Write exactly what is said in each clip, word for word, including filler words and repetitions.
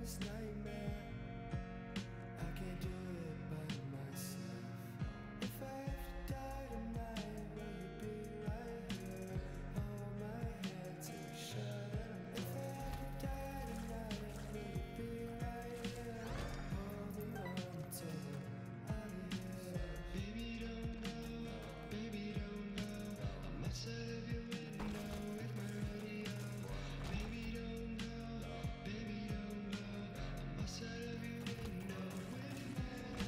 this nightmare. I can't do it by myself. If I have to die tonight, will you be right here? Hold my hand till you shut it. If I have to die tonight, will you be right here? Holding on till I'm out of here. Baby, don't know, baby, don't know. I'm outside of your window with my radio. Baby, don't know, baby, don't know. I'm outside of your window with my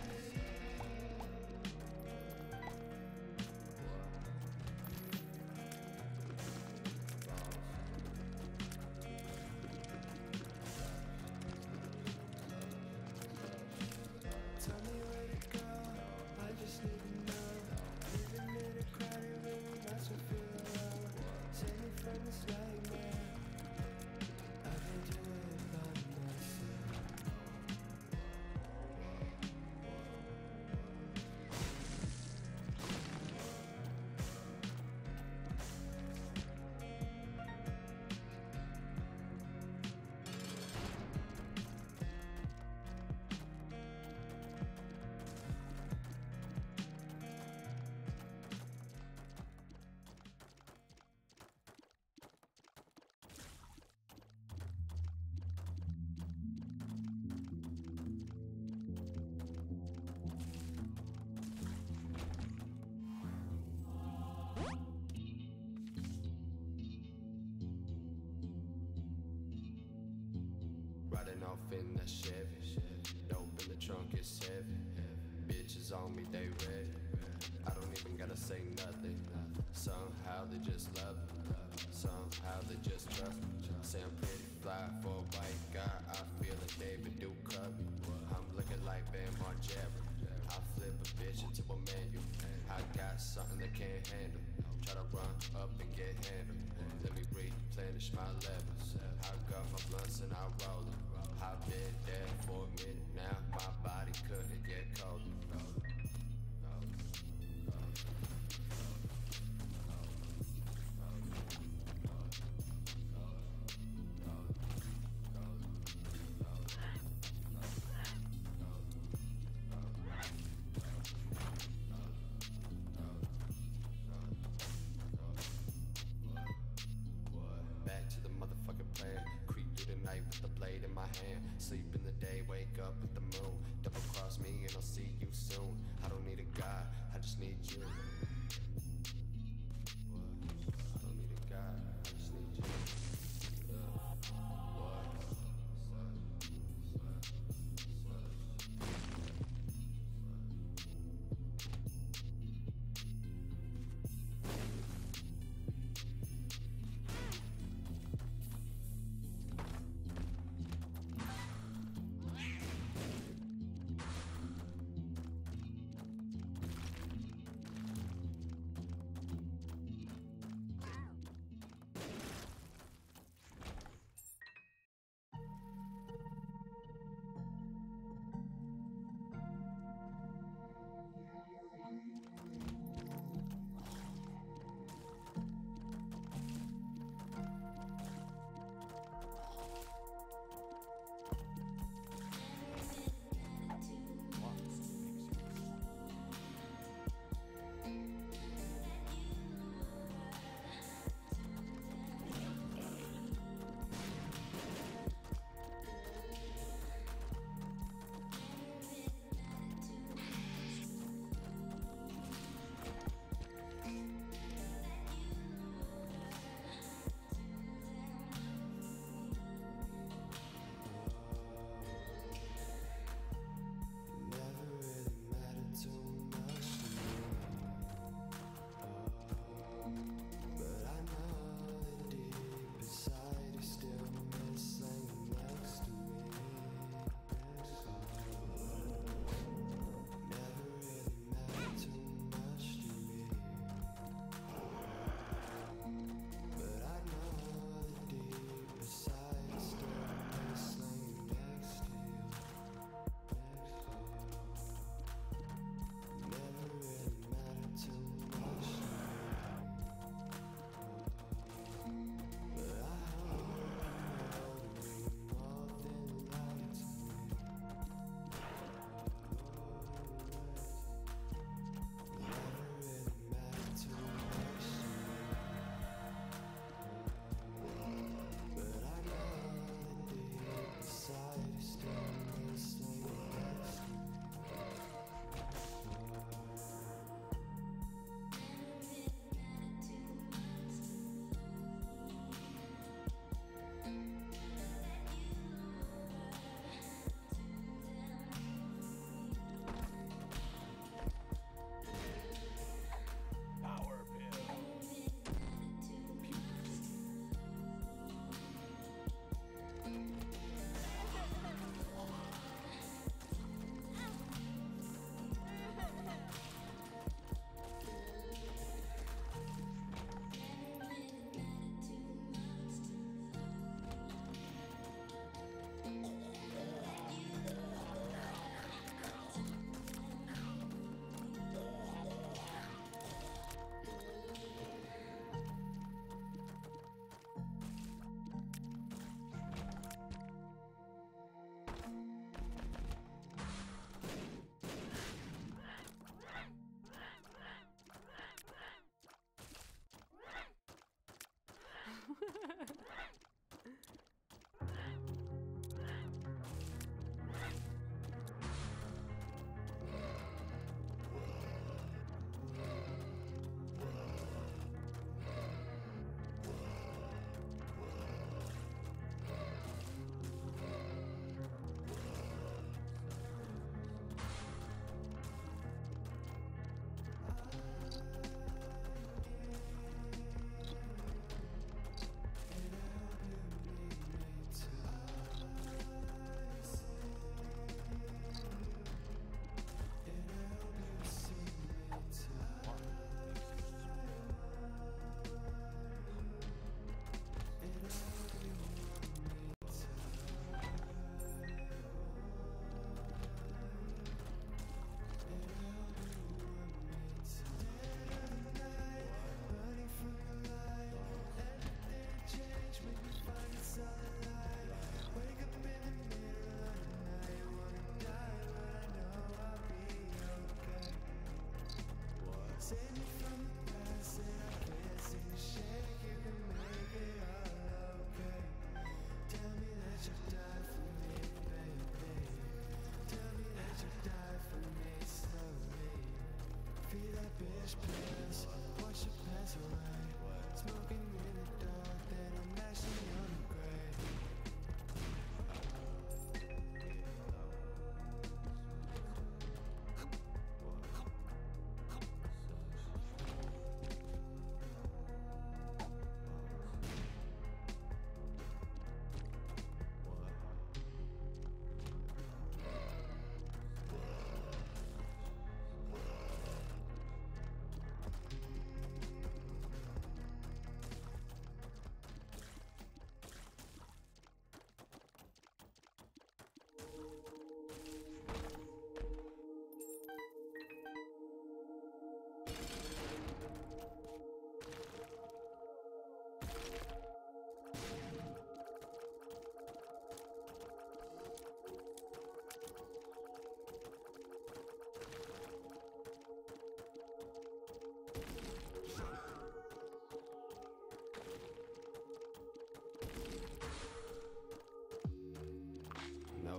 Tell me where to go, I just need to know. Living in a crowded room, that's what feel alone. Save me from this nightmare. I can't do it by myself. Riding off in that Chevy, dope in the trunk is heavy. Bitches on me, they ready. I don't even gotta say nothing. Somehow they just love me. Somehow they just trust me. Say I'm pretty fly for a white guy. I feel like David Duchovny. I'm looking like Ben Margera. I flip a bitch into a manual. I got something they can't handle. Try to run up and get handled. Let me replenish my levels. I got my blunts and I roll them. I've been there for a minute now. My body couldn't get colder. Back to the motherfucking plan. Creep through the night with the blade in my hand. Sleep in the day, wake up at the moon. Double cross me and I'll see you soon. I don't need a God, I just need you. What? I don't need a God, I just need you. Yeah. What?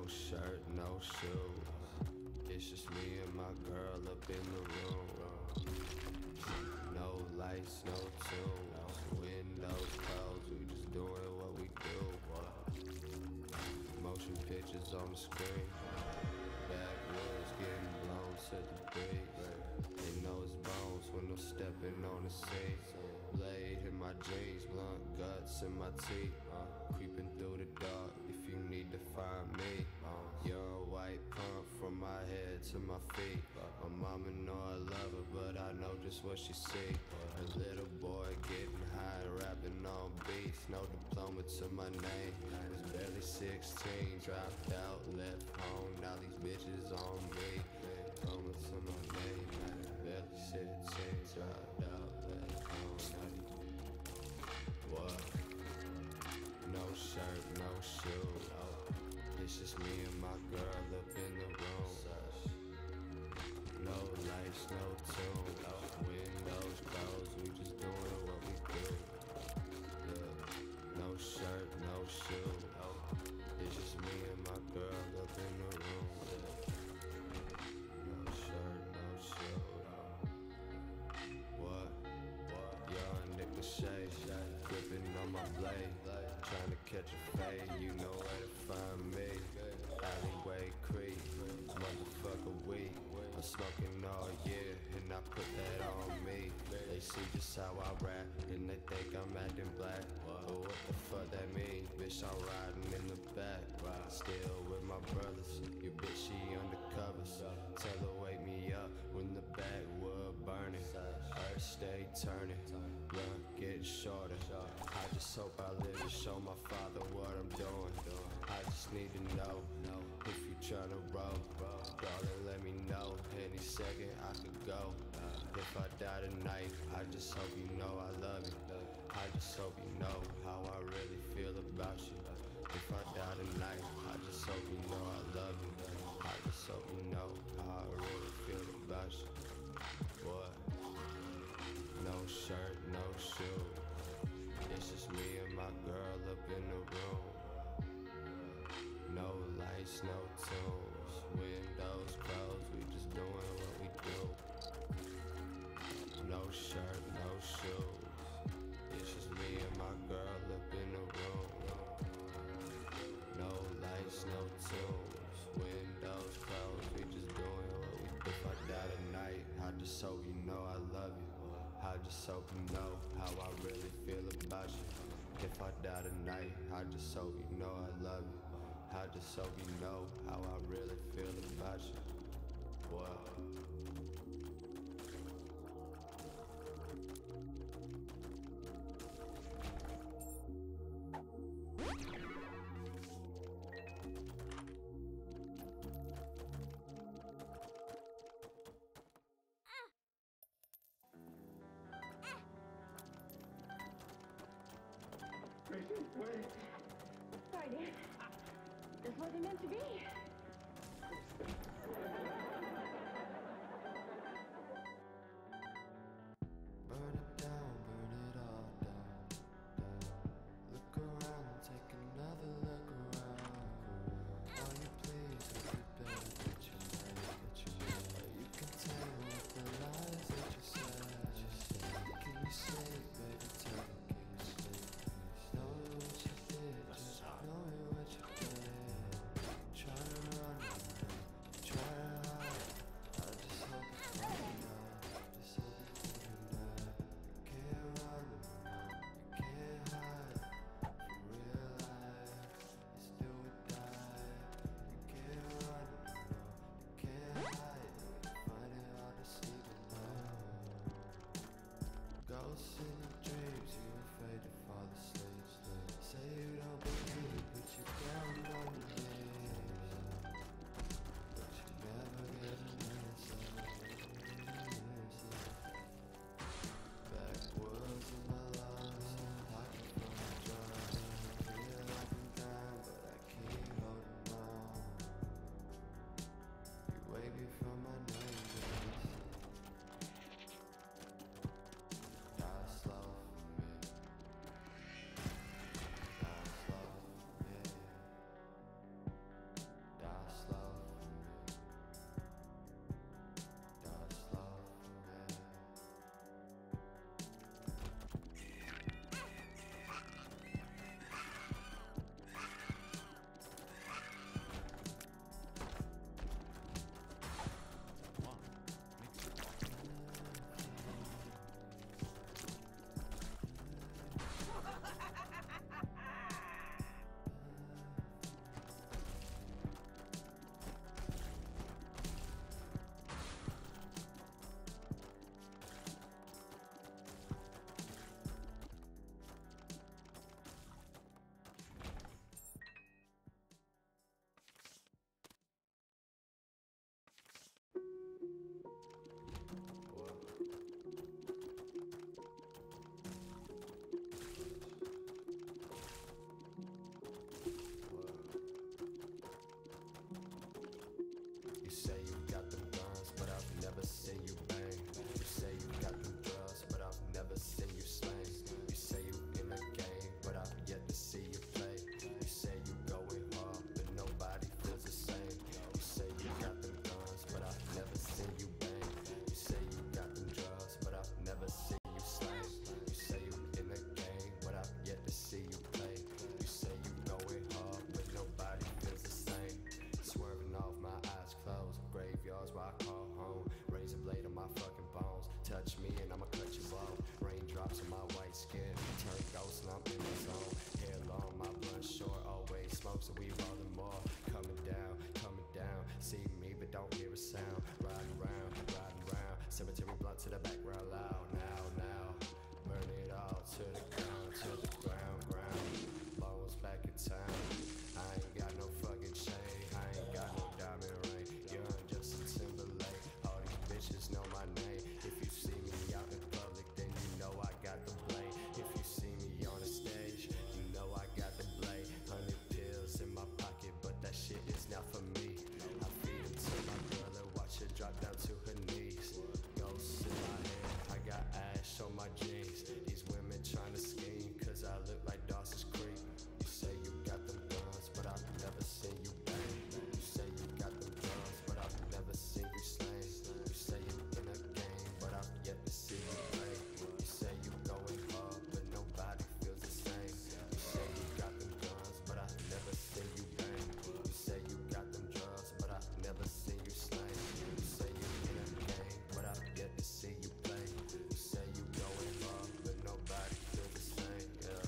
shirt, no shoes. It's just me and my girl up in the room. No lights, no tunes. Windows closed, we just doing what we do. Motion pictures on the screen. Backwoods getting blown to the breeze. They know it's bones when I'm stepping on the scene. Blade in my jeans, blunt guts in my teeth. Uh, creeping through the dark if you need to find me. Uh, young white pump from my head to my feet. My mama know I love her, but I know just what she see. A little boy getting high, rapping on beats. No diploma to my name. Was barely sixteen, dropped out, left home. Now these bitches on me. Diploma to my name. Barely sixteen, dropped out, left home. Now these what? No shirt, no shoes. It's just me and my girl up in the room. No lights, no tunes. Windows closed, we just doing what we do. Yeah. No shirt, no shoes. It's just me and my girl up in the room. No shirt, no shoes. What? Young nigga shade, gripping on my blade. Trying to catch a fade, you know where to find me. Alleyway creep, motherfucker weak. I'm smoking all year and I put that on me. They see just how I rap and they think I'm acting black. But what the fuck that mean? Bitch, I'm riding in the back. Still with my brothers, your bitch she undercovers. Tell her wake me up when the backwood burning. Earth stay turning, blunt getting shorter. I just hope I live to show my father what I'm doing. I just need to know if you tryna roll, darling, let me know. Any second I could go. If I die tonight, I just hope you know I love you. I just hope you know how I really feel about you. If I die tonight, I just hope you know I love you. I just hope you know how I really feel about you. What? No shirt, no shoes. It's just me and my girl up in the room. No lights, no tunes. Windows closed, we just doing what we do. No shirt, no shoes. It's just me and my girl up in the room. No lights, no tunes. Windows closed, we just doing what we do. If I die tonight, I just hope you know I love you. I just hope you know how I really feel about you. If I die tonight, I just hope you know I love you. I just hope you know how I really feel about you. What? Wait. Sorry, dear. This wasn't meant to be. Burn it down, burn it all down, down. Look around, take another look around. All you please, is it better that you know, that you know. You can tell with the lies that you said. Can you say it, baby, tell me, can you say it? Know what you did, just know what you did. Try to run, try to hide. I just hope you find out, just hope you find out. You can't run, you can't hide. For real life, it's do or die. You can't run, you can't hide. Find it hard to sleep at night. Ghosts in your dreams, you afraid to fall asleep. Say you don't believe it, but you down on your knees. But you never get an answer. Backwoods in my lungs, hiding from the drugs. Feel up and down, but I keep holding on. You wake me from my nightmares. Die slow for me. Die slow. You say you got them guns, but I've never seen you bang. You say you got them drugs, but I've never seen you slang. You say you in the game, but I've yet to see you play. You say you going hard, but nobody feels the same. You say you got them guns, but I've never seen you bang. You say you got them drugs, but I've never seen you slang. You say you in the game, but I've yet to see you play. You say you going hard, but nobody feels the same. Swerving off my eyes closed, graveyards where I call home. Razor blade on my fucking bones. Touch me and I'ma cut you off. Raindrops on my white skin, turn ghost and I'm in the zone. Hair long, my blunt short, always smoke, so we rollin' more. Coming down, coming down, see me but don't hear a sound. Riding round, riding round, cemetery blunt to the background loud. Now, now, burn it all to the ground, to the ground, ground. Bones back in town. I ain't got no fucking chain, I ain't got no diamond ring. Young Justin Timberlake, all these bitches know my name. If you see me out in public, then you know I got the blade. If you see me on the stage, you know I got the blade. Hundred pills in my pocket, but that shit is not for me. I feed them to my brother, watch her drop down to her knees. Ghosts in my hair, I got ash on my jeans. These women trying to scheme, cause I look like Dawson's Creek. You say you got them guns, but I've never seen you bang. You say you got them guns, but I've never seen you slang. You say you in a game, but I've yet to see you play. You say you going hard, but nobody feels the same. You say you got them guns, but I've never seen you bang. You say you got them drugs, but I've never seen you slang. You say you in a game, but I've yet to see you play. You say you going hard, but nobody feels the same. Yeah.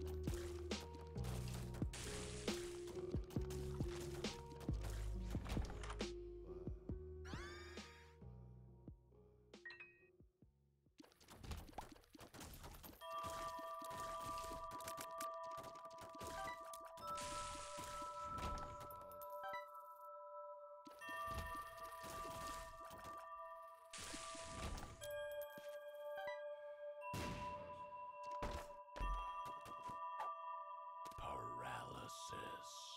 Paralysis.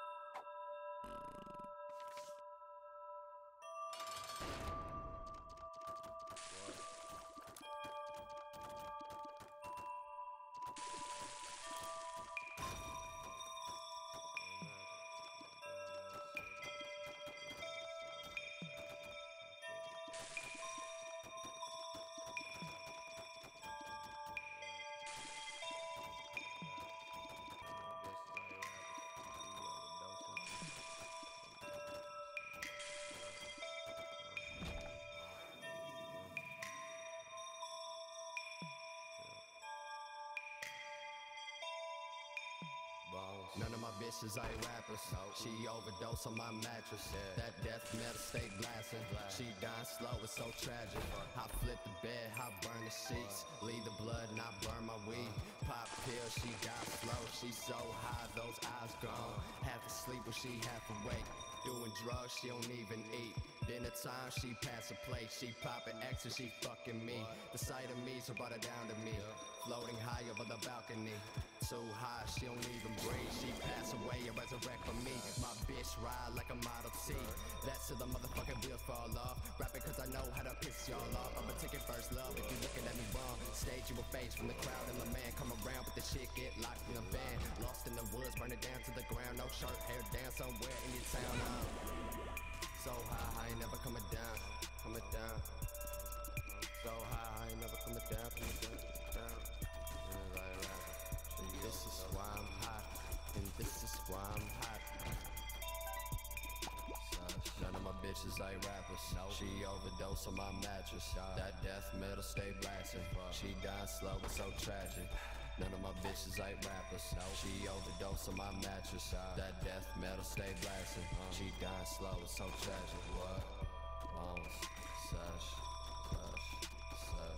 None of my bitches ain't rappers. She overdosed on my mattress. That death metal stay blasting. She dying slow, it's so tragic. I flip the bed, I burn the sheets. Leave the blood and I burn my weed. Pop pill, she got slow. She so high, those eyes gone. Half asleep when she half awake. Doing drugs, she don't even eat. Dinner time, she pass a plate. She poppin' X and she fucking me. The sight of me so brought her down to me. Floating high over the balcony. So high, she don't even breathe. She pass away and resurrect for me. My bitch ride like a Model T. That's till the motherfucking wheels fall off. Rapping cause I know how to piss y'all off. I'm a ticket first love if you looking at me wrong. Stage you a face from the crowd and the man come around, but the shit get locked in the van. Lost in the woods, burn it down to the ground. No shirt, hair down somewhere in your town. Uh, so high, I ain't never coming down. Coming down. So high, I ain't never coming down. Coming down. down. And this is why I'm hot, and this is why I'm hot. None of my bitches ain't rappers. She overdosed on my mattress. That death metal stay blasting. She dying slow, it's so tragic. None of my bitches ain't rappers. She overdosed on my mattress. That death metal stay blasting. She dying slow, it's so tragic. What? Bones, such, such, such.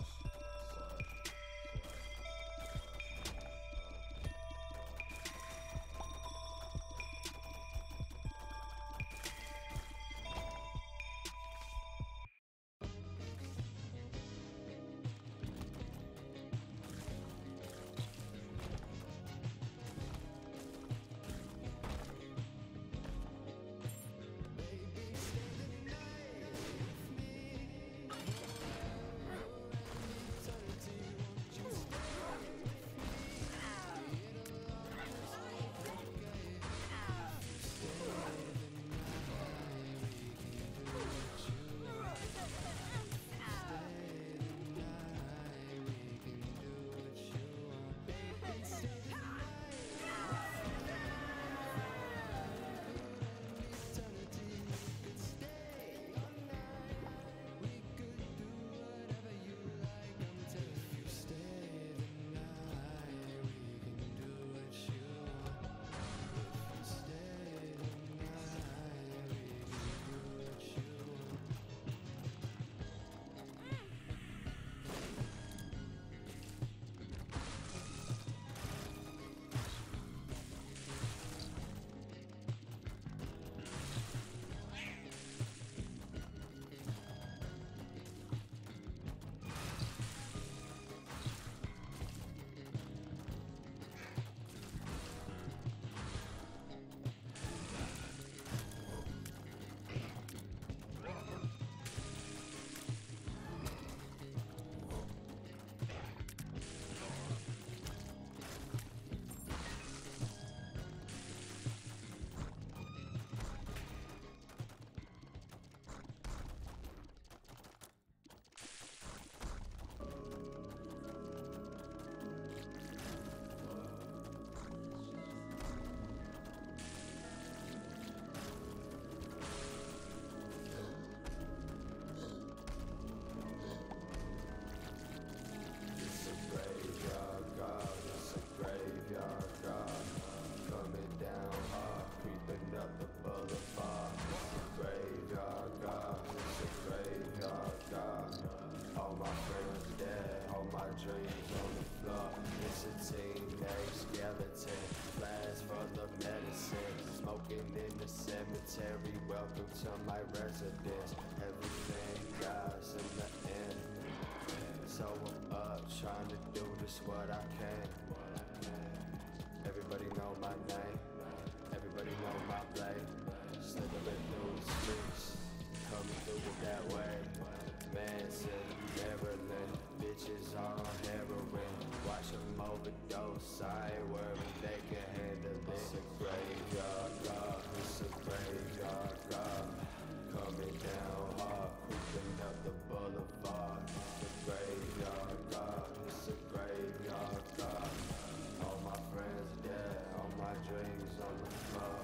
cemetery, welcome to my residence. Everything dies in the end. So I'm up, trying to do just what I can. Everybody know my name, everybody know my blade. Slipping through the streets, coming through it that way. Manson, Maryland, bitches on heroin. Watch them overdose, I ain't worried, they can handle it. It's a graveyard, God, it's a graveyard, God. Coming down hard, creeping up the boulevard. It's a graveyard, God, it's a graveyard, God. All my friends dead, all my dreams on the floor.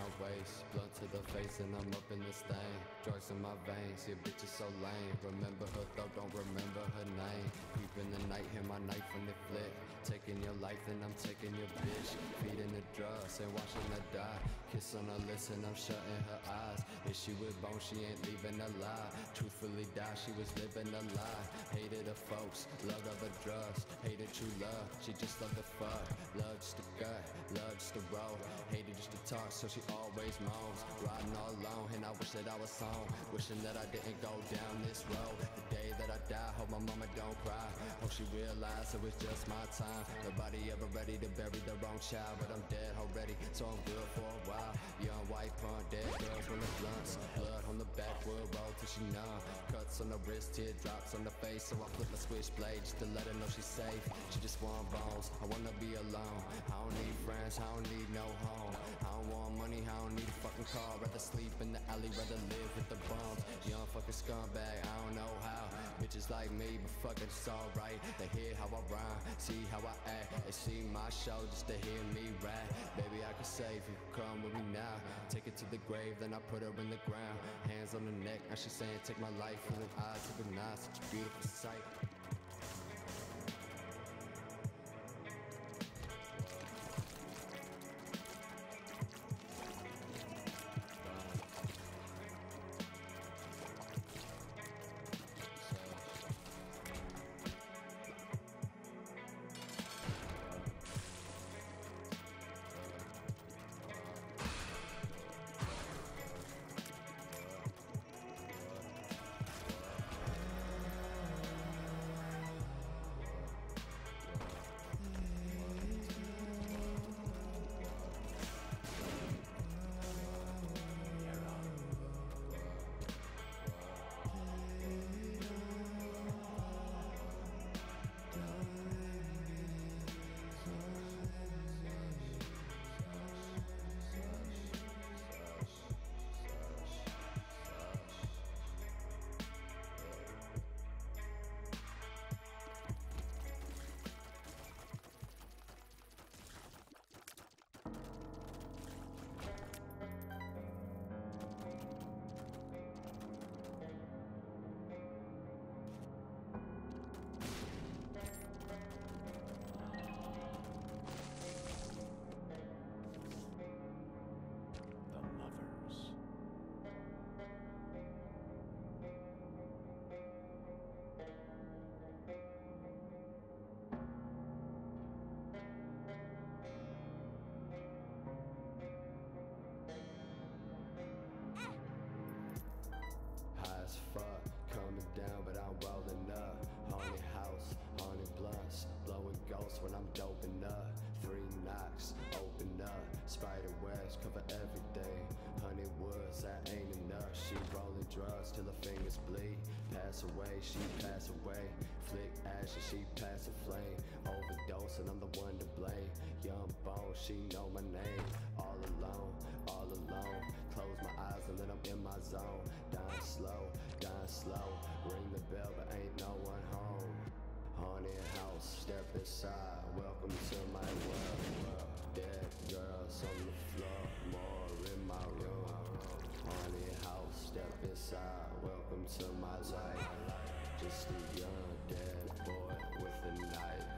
my waist, blunt to the face and I'm up in this thing. Drugs in my veins, your bitch is so lame. Remember her though, don't remember her name. Creep in the night, hear my knife when it flick. Taking your life, then I'm taking your bitch. Feeding the drugs and watching her die. Kiss on her lips and I'm shutting her eyes. If she with bone, she ain't leaving alive. Truthfully die, she was living a lie. Hated her folks, loved other drugs. Hated true love, she just loved the fuck. Love just the gut, love just the roll. Hated just to talk, so she always moans. Riding all alone, and I wish that I was home. Wishing that I didn't go down this road. The day that I die, hope my mama don't cry. Hope she realized it was just my time. Nobody ever ready to bury the wrong child, but I'm dead already, so I'm good for a while. Young white punk, dead girls with the blunts. Blood on the backwood road till she numb. Cuts on the wrist, teardrops on the face, so I flip my switchblade just to let her know she's safe. She just want bones, I wanna be alone. I don't need friends, I don't need no home. I don't want money, I don't need a fucking car. Rather sleep in the alley, rather live with the bums. Young fucking scumbag, I don't know how. Bitches like me, but fuck it, it's alright. They hear how I rhyme, see how I act. They see my show just to hear me rap. Baby, I can save you, come with me now. Take it to the grave, then I put her in the ground. Hands on the neck, now she saying take my life. From them eyes to the night, such a beautiful sight. Fuck, coming down, but I'm rolling up. Haunted house, haunted blunts, blowing ghosts when I'm doping up. Three knocks, open up. Spider webs cover everything. Honey woods, that ain't enough. She rolling drugs till her fingers bleed. Pass away, she pass away. Flick ashes, she pass a flame. Overdose and I'm the one to blame. Young bone, she know my name. All alone, all alone. Close my eyes and then I'm in my zone. Dying slow, dying slow. Ring the bell, but ain't no one home. Haunted house, step inside. Welcome to my world. Dead girls on the floor, more in my room. Haunted house, step inside. Welcome to my life. Just a young dead boy with a knife.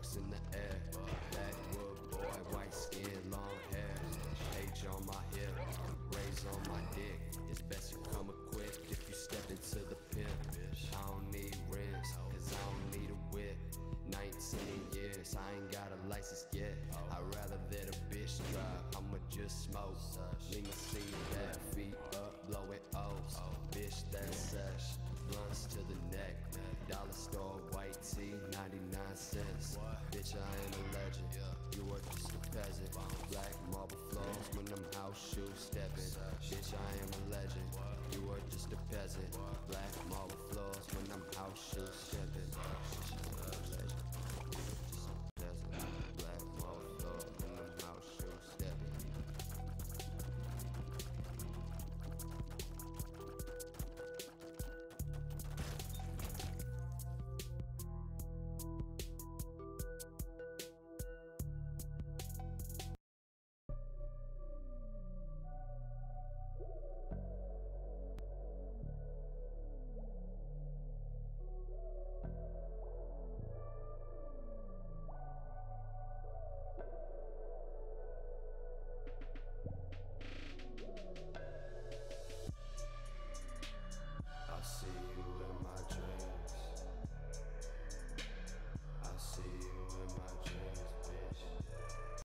bucks in the air. Backwood boy, white skin, long hair. H on my hip, rays on my dick. It's best you come equipped if you step into the pimp. I don't need rims, cause I don't need a whip. nineteen years, I ain't got a license yet. I'd rather that a bitch drive, I'ma just smoke. Leave my seat back, feet up, blow it O's. Bitch, that sesh, blunts to the neck. Dollar store, white tee, ninety-nine cents. Bitch, I ain't a legend, you are just a peasant. Black marble floors when I'm house shoes stepping. Bitch, I am a legend, you are just a peasant. Black marble floors when I'm house shoes